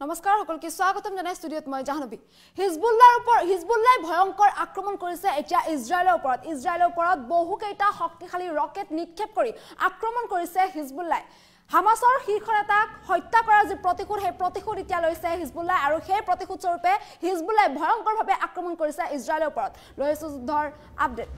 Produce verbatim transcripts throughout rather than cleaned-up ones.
নমস্কাৰ সকলকে স্বাগতম জনাই ষ্টুডিঅত মই জাহ্নবী হিজবুল্লাহৰ ওপৰত হিজবুল্লাহই ভয়ংকৰ আক্ৰমণ কৰিছে এতিয়া ইজৰাইলৰ ওপৰত ইজৰাইলৰ ওপৰত বহুকেইটা শক্তিশালী ৰকেট নিক্ষেপ কৰি আক্ৰমণ কৰিছে হিজবুল্লাহই হামাসৰ শীৰ্ষ নেতাক হত্যা কৰাৰ যে প্ৰতিশোধ সেই প্ৰতিশোধ এতিয়া লৈছে হিজবুল্লাহ আৰু সেই প্ৰতিশোধ স্বৰূপে হিজবুল্লাহই ভয়ংকৰভাৱে আক্ৰমণ কৰিছে ইজৰাইলৰ ওপৰত লৈছো যুদ্ধৰ আপডেট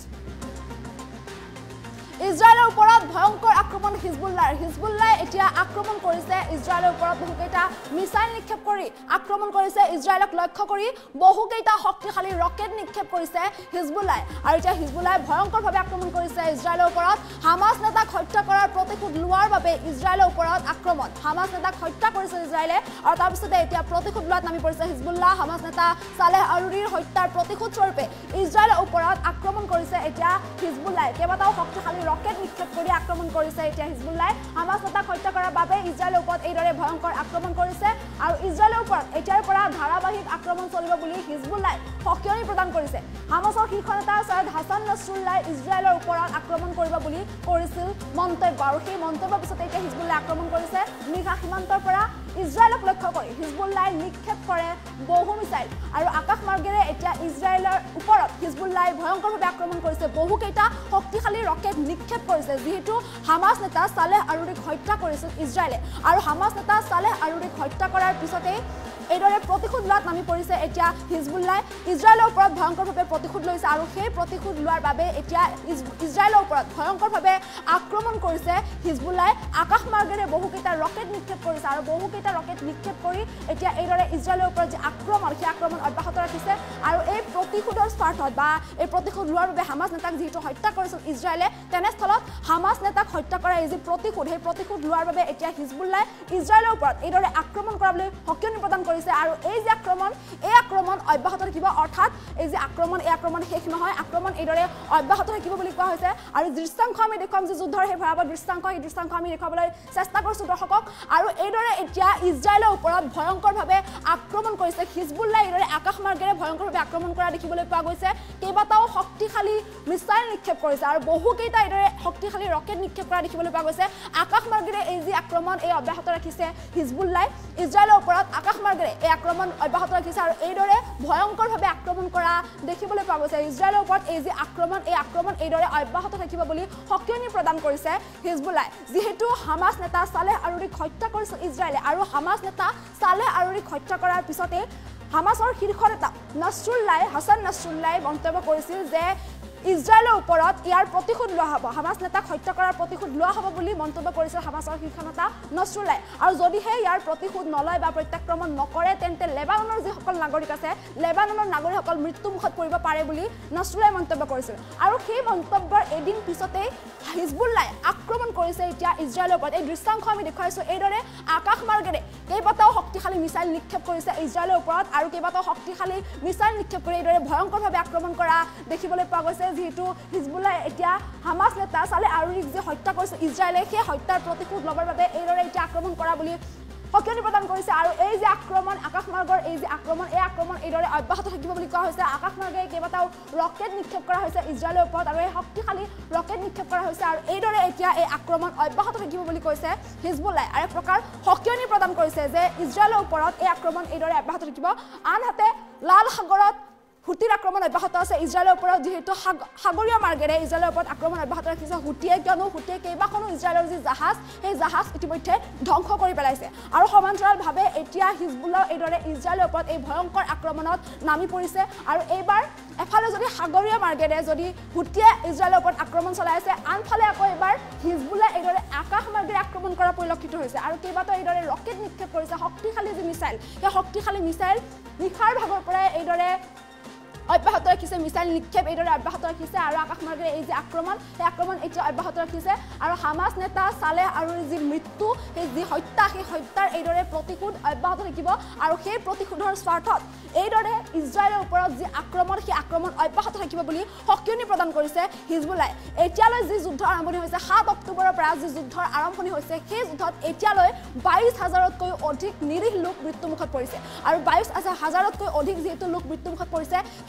ইজৰাইলৰ ওপৰত ভয়ংকৰ আক্ৰমণ হিজবুল্লাহৰ হিজবুল্লাহই এতিয়া আক্ৰমণ কৰিছে ইজৰাইলৰ ওপৰত বহুকেইটা মিছাইল নিক্ষেপ কৰি আক্ৰমণ কৰিছে ইজৰাইলক লক্ষ্য কৰি বহুকেইটা শক্তিশালী ৰকেট নিক্ষেপ কৰিছে হিজবুল্লাহই আৰু এতিয়া হিজবুল্লাহই ভয়ংকৰভাৱে আক্ৰমণ কৰিছে ইজৰাইলৰ ওপৰত হামাস নেতাক হত্যা কৰাৰ প্ৰতিশোধ লোৱাৰ বাবে ইজৰাইলৰ ওপৰত আক্ৰমণ হামাস নেতাক হত্যা কৰিছে ইজৰাইলে আৰু তাৰ পিছতে এতিয়া প্ৰতিশোধ লোৱাত নামি পৰিছে হিজবুল্লাহ হামাস নেতা সালেহ আৰুৰিৰ হত্যাৰ প্ৰতিশোধ স্বৰূপে ইজৰাইলৰ ওপৰত আক্ৰমণ কৰিছে এতিয়া হিজবুল্লাহই কেইবাটাও শক্তিশালী ৰকেট নিক্ষেপ কৰি আক্ৰমণ কৰিছে এতিয়া হিজবুল্লাহই হামাস নেতাক হত্যা কৰাৰ বাবে ইজৰাইলৰ ওপৰত এইদৰে ভয়ংকৰ আক্ৰমণ কৰিছে আৰু ইজৰাইলৰ ওপৰত এতিয়াৰ পৰা ধাৰাবাহিক আক্ৰমণ চলিব বুলি হিজবুল্লাহই সকিয়নি প্ৰদান কৰিছে হামাসৰ শীৰ্ষ নেতা সৈয়দ হাছান নাছৰুল্লাহই ইজৰাইলৰ ওপৰত আক্ৰমণ কৰিব বুলি কৰিছিল মন্তব্য আৰু সেই মন্তব্যৰ পিছতে এতিয়া হিজবুল্লাহই আক্ৰমণ কৰিছে নিশা সীমান্তৰ পৰা ইজৰাইলক লক্ষ্য কৰি হিজবুল্লাহই নিক্ষেপ কৰে বহু মিছাইল আৰু আকাশ মাৰ্গেৰে এতিয়া ইজৰাইলৰ ওপৰত হিজবুল্লাহই ভয়ংকৰভাৱে আক্ৰমণ কৰিছে বহুকেইটা শক্তিশালী ৰকেট নিক্ষেপ কৰিছে যিহেতু হামাস নেতা সালেহ আৰুৰিক হত্যা কৰিছিল ইজৰাইলে আৰু হামাস নেতা সালেহ আৰুৰিক হত্যা কৰাৰ পিছতে এইদৰে প্ৰতিশোধ লোৱাত নামি পৰিছে এতিয়া হিজবুল্লাহই ইজৰাইলৰ ওপৰত ভয়ংকৰভাৱে প্ৰতিশোধ লৈছে আৰু সেই প্ৰতিশোধ লোৱাৰ বাবে এতিয়া ইজৰাইলৰ ওপৰত ভয়ংকৰভাৱে আক্ৰমণ কৰিছে হিজবুল্লাহই আকাশ মাৰ্গেৰে বহুকেইটা ৰকেট নিক্ষেপ কৰিছে আৰু বহুকেইটা ৰকেট নিক্ষেপ কৰি এতিয়া এইদৰে ইজৰাইলৰ ওপৰত যে আক্ৰমণ সেই আক্ৰমণ অব্যাহত ৰাখিছে আৰু এই প্ৰতিশোধৰ স্বাৰ্থত বা এই প্ৰতিশোধ লোৱাৰ বাবে হামাস নেতাক যিহেতু হত্যা কৰিছিল ইজৰাইলে তেনেস্থলত হামাস নেতাক হত্যা কৰা এই যে প্ৰতিশোধ সেই প্ৰতিশোধ লোৱাৰ বাবে এতিয়া হিজবুল্লাহই ইজৰাইলৰ ওপৰত এইদৰে আক্ৰমণ কৰাবলৈ সকিয়নি প্ৰদান কৰিছে আৰু এই যে আক্ৰমণ এই আক্ৰমণ অব্যাহত থাকিব অৰ্থাৎ এই যে আক্ৰমণ এই আক্ৰমণ শেষ নহয় আক্ৰমণ এইদৰে অব্যাহত থাকিব বুলি কোৱা হৈছে আৰু দৃশ্যাংশ আমি দেখুৱাম যে যুদ্ধৰ সেই ভয়াৱহ দৃশ্যাংশ এই দৃশ্যাংশ আমি দেখুৱাবলৈ চেষ্টা কৰিছোঁ দৰ্শকক আৰু এইদৰে এতিয়া ইজৰাইলৰ ওপৰত ভয়ংকৰভাৱে আক্ৰমণ কৰিছে হিজবুল্লাহ এইদৰে আকাশ মাৰ্গেৰে ভয়ংকৰভাৱে আক্ৰমণ কৰা দেখিবলৈ পোৱা গৈছে কেইবাটাও শক্তিশালী মিছাইল নিক্ষেপ কৰিছে আৰু বহুকেইটা এইদৰে শক্তিশালী ৰকেট নিক্ষেপ কৰা দেখিবলৈ পোৱা গৈছে আকাশ মাৰ্গেৰে এই যে আক্ৰমণ এই অব্যাহত ৰাখিছে হিজবুল্লাহ ইজৰাইলৰ ওপৰত আকাশ মাৰ্গেৰে এই আক্ৰমণ অব্যাহত ৰাখিছে আৰু এইদৰে ভয়ংকৰভাৱে আক্ৰমণ কৰা দেখিবলৈ পোৱা গৈছে ইজৰাইলৰ ওপৰত এই যে আক্ৰমণ এই আক্ৰমণ এইদৰে অব্যাহত থাকিব বুলি সকিয়নি প্ৰদান কৰিছে হিজবুল্লাহ যিহেতু হামাস নেতা সালেহ আৰুৰিক হত্যা কৰিছিল ইজৰাইলে আৰু হামাস নেতা সালেহ আৰুৰিক হত্যা কৰাৰ পিছতে হামাসৰ শীৰ্ষ নেতা নাছৰুল্লাহ হাছান নাছৰুল্লাহে মন্তব্য কৰিছিল যে ইজৰাইলৰ ওপৰত ইয়াৰ প্ৰতিশোধ লোৱা হ'ব হামাস নেতাক হত্যা কৰাৰ প্ৰতিশোধ লোৱা হ'ব বুলি মন্তব্য কৰিছিল হামাসৰ শীৰ্ষ নেতা নাছৰুল্লাহ আৰু যদিহে ইয়াৰ প্ৰতিশোধ নলয় বা প্ৰত্যাক্ৰমণ নকৰে তেন্তে লেবাননৰ যিসকল নাগৰিক আছে লেবাননৰ নাগৰিকসকল মৃত্যুমুখত পৰিব পাৰে বুলি নাছৰুল্লাহে মন্তব্য কৰিছিল আৰু সেই মন্তব্যৰ এদিন পিছতেই হিজবুল্লাহে আক্ৰমণ কৰিছে এতিয়া ইজৰাইলৰ ওপৰত এই দৃশ্যাংশ আমি দেখুৱাইছোঁ এইদৰে আকাশ মাৰ্গেৰে কেইবাটাও শক্তিশালী মিছাইল নিক্ষেপ কৰিছে ইজৰাইলৰ ওপৰত আৰু কেইবাটাও শক্তিশালী মিছাইল নিক্ষেপ কৰি এইদৰে ভয়ংকৰভাৱে আক্ৰমণ কৰা দেখিবলৈ পোৱা গৈছে যিহেতু হিজবুল্লাহ এতিয়া হামাস নেতা সালেহ আৰুৰিক যে হত্যা কৰিছে ইজৰাইলে সেই হত্যাৰ প্ৰতিশোধ ল'বৰ বাবে এইদৰে এতিয়া আক্ৰমণ কৰা বুলি সকিয়নি প্ৰদান কৰিছে আৰু এই যে আক্ৰমণ আকাশ মাৰ্গৰ এই যে আক্ৰমণ এই আক্ৰমণ এইদৰে অব্যাহত থাকিব বুলি কোৱা হৈছে আকাশ মাৰ্গেৰে কেইবাটাও ৰকেট নিক্ষেপ কৰা হৈছে ইজৰাইলৰ ওপৰত আৰু এই শক্তিশালী ৰকেট নিক্ষেপ কৰা হৈছে আৰু এইদৰে এতিয়া এই আক্ৰমণ অব্যাহত থাকিব বুলি কৈছে হিজবুল্লাহ আৰু এক প্ৰকাৰ সকিয়নি প্ৰদান কৰিছে যে ইজৰাইলৰ ওপৰত এই আক্ৰমণ এইদৰে অব্যাহত থাকিব আনহাতে লাল সাগৰত হুটিৰ আক্ৰমণ অব্যাহত আছে ইজৰাইলৰ ওপৰত যিহেতু সাগৰীয় মাৰ্গেৰে ইজৰাইলৰ ওপৰত আক্ৰমণ অব্যাহত ৰাখিছে হুটিয়ে কিয়নো হুটিয়ে কেইবাখনো ইজৰাইলৰ যি জাহাজ সেই জাহাজ ইতিমধ্যে ধ্বংস কৰি পেলাইছে আৰু সমান্তৰালভাৱে এতিয়া হিজবুল্লাহ এইদৰে ইজৰাইলৰ ওপৰত এই ভয়ংকৰ আক্ৰমণত নামি পৰিছে আৰু এইবাৰ এফালে যদি সাগৰীয় মাৰ্গেৰে যদি হুটিয়ে ইজৰাইলৰ ওপৰত আক্ৰমণ চলাই আছে আনফালে আকৌ এইবাৰ হিজবুল্লাহ এইদৰে আকাশ মাৰ্গেৰে আক্ৰমণ কৰা পৰিলক্ষিত হৈছে আৰু কেইবাটাও এইদৰে ৰকেট নিক্ষেপ কৰিছে শক্তিশালী যি মিছাইল সেই শক্তিশালী মিছাইল নিশাৰ ভাগৰ পৰাই এইদৰে অব্যাহত ৰাখিছে মিছাইল নিক্ষেপ এইদৰে অব্যাহত ৰাখিছে আৰু আকাশ মাৰ্গেৰে এই যে আক্ৰমণ সেই আক্ৰমণ এতিয়া অব্যাহত ৰাখিছে আৰু হামাস নেতা সালেহ আৰুৰিৰ যি মৃত্যু সেই যি হত্যা সেই হত্যাৰ এইদৰে প্ৰতিশোধ অব্যাহত থাকিব আৰু সেই প্ৰতিশোধৰ স্বাৰ্থত এইদৰে ইজৰাইলৰ ওপৰত যি আক্ৰমণ সেই আক্ৰমণ অব্যাহত থাকিব বুলি সকিয়নি প্ৰদান কৰিছে হিজবুল্লাহে এতিয়ালৈ যি যুদ্ধ আৰম্ভণি হৈছে সাত অক্টোবৰৰ পৰা যি যুদ্ধৰ আৰম্ভণি হৈছে সেই যুদ্ধত এতিয়ালৈ বাইছ হাজাৰতকৈ অধিক নিৰীহ লোক মৃত্যুমুখত পৰিছে আৰু বাইছ হাজাৰতকৈ অধিক যিহেতু লোক মৃত্যুমুখত পৰিছে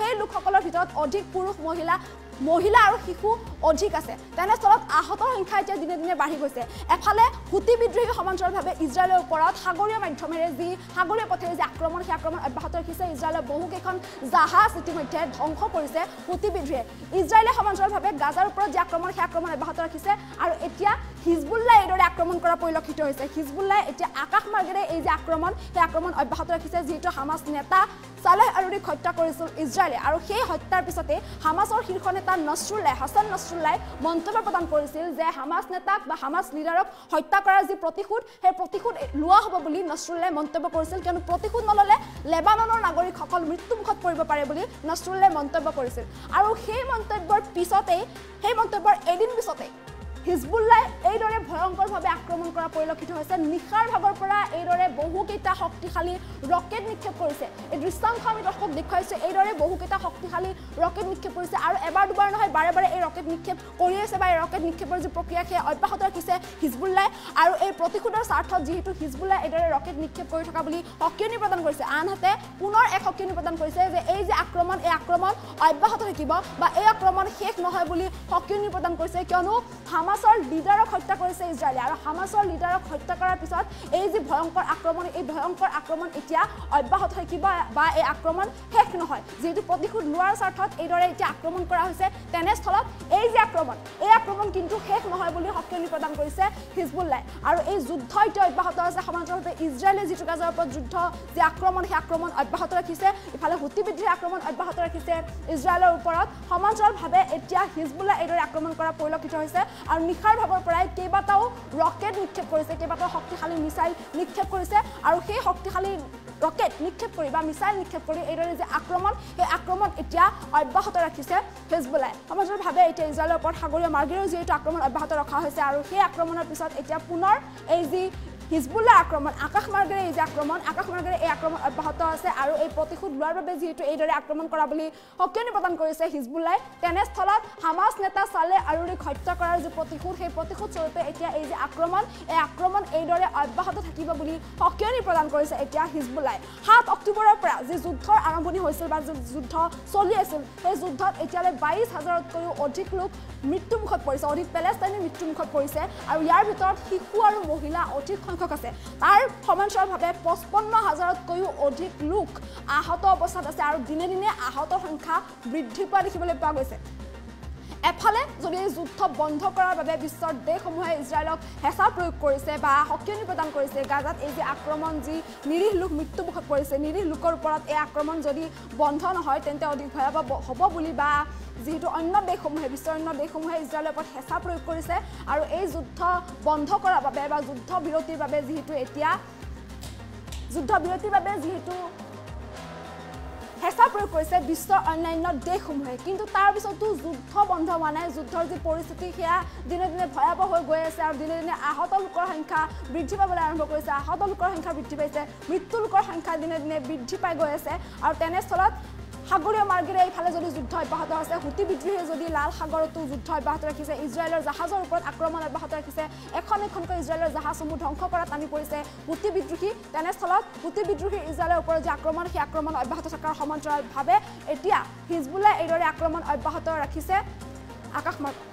সেই লোকসকলৰ ভিতৰত অধিক পুৰুষ মহিলা মহিলা আৰু শিশু অধিক আছে তেনেস্থলত আহতৰ সংখ্যা এতিয়া দিনে দিনে বাঢ়ি গৈছে এফালে হুতি বিদ্ৰোহী সমান্তৰালভাৱে ইজৰাইলৰ ওপৰত সাগৰীয় মাধ্যমেৰে যি সাগৰীয় পথেৰে যি আক্ৰমণ সেই আক্ৰমণ অব্যাহত ৰাখিছে ইজৰাইলৰ বহুকেইখন জাহাজ ইতিমধ্যে ধ্বংস কৰিছে হুতি বিদ্ৰোহে ইজৰাইলে সমান্তৰালভাৱে গাজাৰ ওপৰত যি আক্ৰমণ সেই আক্ৰমণ অব্যাহত ৰাখিছে আৰু এতিয়া হিজবুল্লাহ এইদৰে আক্ৰমণ কৰা পৰিলক্ষিত হৈছে হিজবুল্লাহ এতিয়া আকাশ মাৰ্গেৰে এই যে আক্ৰমণ সেই আক্ৰমণ অব্যাহত ৰাখিছে যিহেতু হামাছ নেতা সালেহ আৰুৰিক হত্যা কৰিছিল ইজৰাইলে আৰু সেই হত্যাৰ পিছতে হামাছৰ শীৰ্ষ নেতা নছৰুল্লাহ হাছান নছৰুল্লাহ মন্তব্য প্ৰদান কৰিছিল যে হামাছ নেতাক বা হামাছ লিডাৰক হত্যা কৰাৰ যি প্ৰতিশোধ সেই প্ৰতিশোধ লোৱা হ'ব বুলি নছৰুল্লাহ মন্তব্য কৰিছিল কিয়নো প্ৰতিশোধ নললে লেবাননৰ নাগৰিকসকল মৃত্যুমুখত পৰিব পাৰে বুলি নছৰুল্লাহ মন্তব্য কৰিছিল আৰু সেই মন্তব্যৰ পিছতে সেই মন্তব্যৰ এদিন পিছতে হিজবুল্লাহ এইদৰে ভয়ংকৰভাৱে আক্ৰমণ কৰা পৰিলক্ষিত হৈছে নিশাৰ ভাগৰ পৰা এইদৰে বহুকেইটা শক্তিশালী ৰকেট নিক্ষেপ কৰিছে এই দৃশ্যাংশ আমি দৰ্শক দেখুৱাইছো এইদৰে বহুকেইটা শক্তিশালী ৰকেট নিক্ষেপ কৰিছে আৰু এবাৰ দুবাৰ নহয় বাৰে বাৰে এই ৰকেট নিক্ষেপ কৰি আছে বা এই ৰকেট নিক্ষেপৰ যি প্ৰক্ৰিয়া সেই অব্যাহত ৰাখিছে হিজবুল্লাহ আৰু এই প্ৰতিশোধৰ স্বাৰ্থত যিহেতু হিজবুল্লাহ এইদৰে ৰকেট নিক্ষেপ কৰি থকা বুলি সকিয়নি প্ৰদান কৰিছে আনহাতে পুনৰ এক সকিয়নি প্ৰদান কৰিছে যে এই যে আক্ৰমণ এই আক্ৰমণ অব্যাহত থাকিব বা এই আক্ৰমণ শেষ নহয় বুলি সকিয়নি প্ৰদান কৰিছে কিয়নো হামাছৰ লিডাৰক হত্যা কৰিছে ইজৰাইলে আৰু হামাছৰ লিডাৰক হত্যা কৰাৰ পিছত এই যে ভয়ংকৰ আক্ৰমণ এই ভয়ংকৰ আক্ৰমণ এতিয়া অব্যাহত থাকিব বা এই আক্ৰমণ শেষ নহয় যেহেতু প্ৰতিশোধ লোৱাৰ স্বাৰ্থত এইদৰে এতিয়া আক্ৰমণ কৰা হৈছে তেনেস্থলত এই যে আক্ৰমণ এই আক্ৰমণ কিন্তু শেষ নহয় বুলি সকিয়নি প্ৰদান কৰিছে হিজবুল্লাহ আৰু এই যুদ্ধ এতিয়া অব্যাহত আছে সমান্তৰালভাৱে ইজৰাইলে যিটো গাজাৰ ওপৰত যুদ্ধ যে আক্ৰমণ সেই আক্ৰমণ অব্যাহত ৰাখিছে ইফালে হুতি বিদ্ৰোহী আক্ৰমণ অব্যাহত ৰাখিছে ইজৰাইলৰ ওপৰত সমান্তৰালভাৱে এতিয়া হিজবুল্লাহ এইদৰে আক্ৰমণ কৰা পৰিলক্ষিত হৈছে আৰু নিশাৰ ভাগৰ পৰাই কেইবাটাও ৰকেট নিক্ষেপ কৰিছে কেইবাটাও শক্তিশালী মিছাইল নিক্ষেপ কৰিছে আৰু সেই শক্তিশালী ৰকেট নিক্ষেপ কৰি বা মিছাইল নিক্ষেপ কৰি এইদৰে যে আক্ৰমণ সেই আক্ৰমণ এতিয়া অব্যাহত ৰাখিছে হিজবুল্লাহ সমান্তৰালভাৱে এতিয়া ইজৰাইলৰ ওপৰত সাগৰীয় মাৰ্গেৰেও যিহেতু আক্ৰমণ অব্যাহত ৰখা হৈছে আৰু সেই আক্ৰমণৰ পিছত এতিয়া পুনৰ এই যি হিজবুল্লাহ আক্ৰমণ আকাশ মাৰ্গেৰে এই যে আক্ৰমণ আকাশ মাৰ্গেৰে এই আক্ৰমণ অব্যাহত আছে আৰু এই প্ৰতিশোধ লোৱাৰ বাবে যিহেতু এইদৰে আক্ৰমণ কৰা বুলি সকিয়নি প্ৰদান কৰিছে হিজবুল্লাহ তেনেস্থলত হামাছ নেতা সালেহ আৰুৰিক হত্যা কৰাৰ যি প্ৰতিশোধ সেই প্ৰতিশোধ স্বৰূপে এতিয়া এই যে আক্ৰমণ এই আক্ৰমণ এইদৰে অব্যাহত থাকিব বুলি সকিয়নি প্ৰদান কৰিছে এতিয়া হিজবুল্লাহ সাত অক্টোবৰৰ পৰা যি যুদ্ধৰ আৰম্ভণি হৈছিল বা যুদ্ধ চলি আছিল সেই যুদ্ধত এতিয়ালৈ বাইছ হাজাৰতকৈও অধিক লোক মৃত্যুমুখত পৰিছে অধিক পেলেষ্টাইনী মৃত্যুমুখত পৰিছে আৰু ইয়াৰ ভিতৰত শিশু আৰু মহিলা অধিক সংখ্যক আছে তাৰ সমান্তৰালভাৱে পঁচপন্ন হাজাৰতকৈও অধিক লোক আহত অৱস্থাত আছে আৰু দিনে দিনে আহতৰ সংখ্যা বৃদ্ধি পোৱা দেখিবলৈ পোৱা গৈছে এফালে যদি এই যুদ্ধ বন্ধ কৰাৰ বাবে বিশ্বৰ দেশসমূহে ইজৰাইলক হেঁচা প্ৰয়োগ কৰিছে বা সকিয়নি প্ৰদান কৰিছে গাজাত এই যে আক্ৰমণ যি নিৰীহ লোক মৃত্যুমুখত পৰিছে নিৰীহ লোকৰ ওপৰত এই আক্ৰমণ যদি বন্ধ নহয় তেন্তে অধিক ভয়াৱহ হ'ব বুলি বা যিহেতু অন্য দেশসমূহে বিশ্বৰ অন্য দেশসমূহে ইজৰাইলৰ ওপৰত হেঁচা প্ৰয়োগ কৰিছে আৰু এই যুদ্ধ বন্ধ কৰাৰ বাবে বা যুদ্ধ বিৰতিৰ বাবে যিহেতু এতিয়া যুদ্ধ বিৰতিৰ বাবে যিহেতু হেঁচা প্ৰয়োগ কৰিছে বিশ্বৰ অন্যান্য দেশসমূহে কিন্তু তাৰ পিছতো যুদ্ধ বন্ধ হোৱা নাই যুদ্ধৰ যি পৰিস্থিতি সেয়া দিনে দিনে ভয়াৱহ হৈ গৈ আছে আৰু দিনে দিনে আহত লোকৰ সংখ্যা বৃদ্ধি পাবলৈ আৰম্ভ কৰিছে আহত লোকৰ সংখ্যা বৃদ্ধি পাইছে মৃত্যু লোকৰ সংখ্যা দিনে দিনে বৃদ্ধি পাই গৈ আছে আৰু তেনেস্থলত সাগৰীয় মাৰ্গেৰে এইফালে যদি যুদ্ধ অব্যাহত আছে হুতি বিদ্ৰোহীয়ে যদি লাল সাগৰতো যুদ্ধ অব্যাহত ৰাখিছে ইজৰাইলৰ জাহাজৰ ওপৰত আক্ৰমণ অব্যাহত ৰাখিছে এখন এখনকৈ ইজৰাইলৰ জাহাজসমূহ ধ্বংস কৰাত নামি পৰিছে হুতি বিদ্ৰোহী তেনেস্থলত হুতি বিদ্ৰোহী ইজৰাইলৰ ওপৰত যে আক্ৰমণ সেই আক্ৰমণ অব্যাহত থকাৰ সমান্তৰালভাৱে এতিয়া হিজবুল্লাহ এইদৰে আক্ৰমণ অব্যাহত ৰাখিছে আকাশ মাৰ্গ